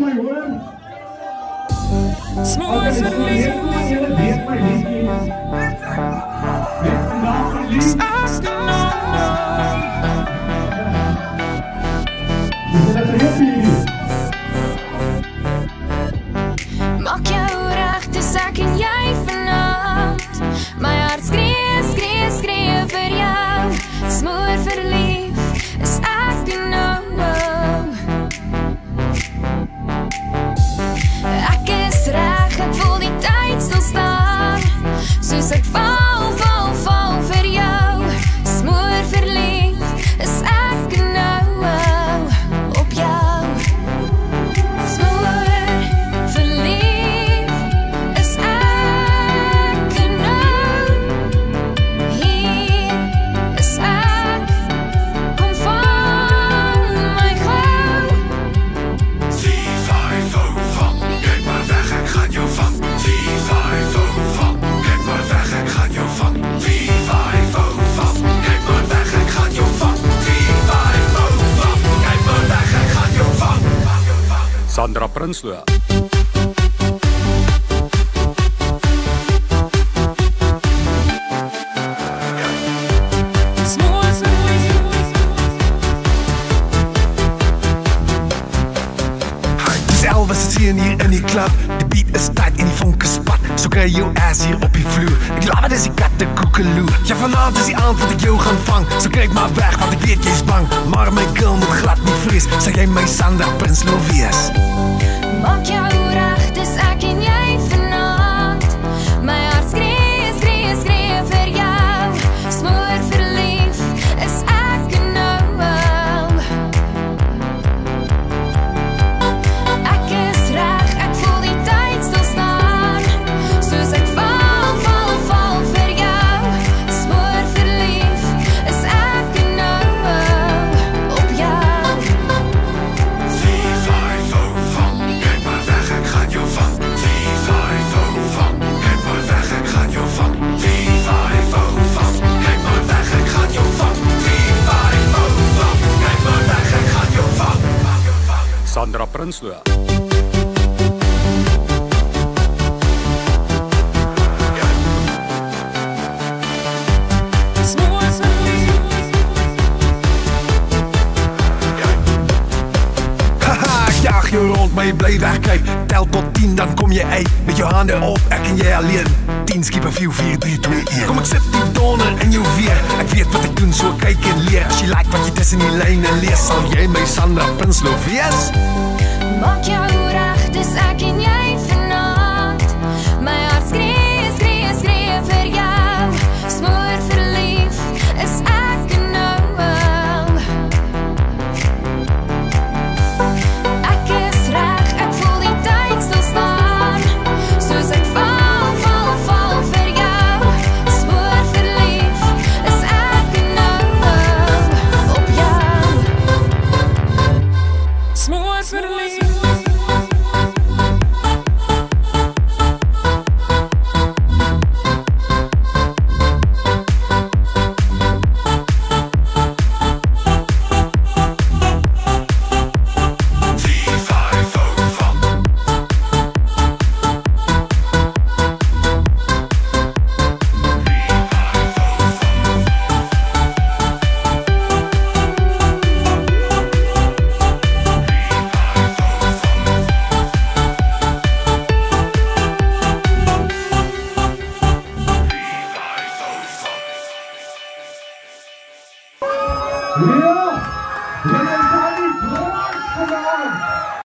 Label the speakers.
Speaker 1: my hoor.
Speaker 2: Smooth for the leaf.
Speaker 1: Julle weet my liedjies. Net vandag verlies.
Speaker 2: Maak jou reg, dis ek en jy vanaand. My hart skree, skree, skree vir jou. Smoor verlief, is ek en nou. Ek is reg, ek voel die tyd stil staan. Soos ek val, val, val vir jou. Smoor verlief, is ek en nou op jou.
Speaker 3: Sandra Prinsloo.
Speaker 4: Elvis is hier in die club. Die beat is tight en die vonk is spat. So kry jou ass hier op die vloer. Ek laat het is die katte koekeloe. Ja, vanavond is die aand wat ek jou gaan vang. So krijg maar weg, want ek weet jy is bang. Maar my girl moet glad nie vrees. Sal jy my Sandra Prinsloo wees?
Speaker 2: Maak jou reg, dis ek en jy vanaand. My hart skree, skree, skree vir jou. Smoor verlief, is ek en nou. Ek is reg, ek voel die tyd stil staan. Soos ek val, val, val vir jou. Smoor verlief, is ek en nou op jou.
Speaker 4: 4, 5, van, kijk maar weg, ik ga jou van. 4, 5, van, kijk maar weg, ik ga jou van. 4, 5, van, kijk maar weg, ik ga jou van. 4, 5, van, kijk maar weg, ik ga jou van.
Speaker 3: Sandra Prinsloo.
Speaker 4: Jaag je rond, maar je blijft wegkruip. Tel tot 10, dan kom je uit. Met je handen op, ik en jij alleen. 10 skippen 4, 4, 3, 2, 1. Kom, ik zet die donder in jouw vier. Ik weet wat ik doen, zo kijk en leer. Als je lijkt wat je tussen die lijnen leest, zal jij mij Sandra Prinsloo wees?
Speaker 2: Maak jou reg, dis ek en jy vanaand. My hart skree, skree, skree vir jou. Smoor verlief, is ek en nou. Ek is reg, ek voel die tyd stil staan. Soos ek val, val, val vir jou. Smoor verlief, is ek en nou op jou. Smoor verlief.
Speaker 1: Ja,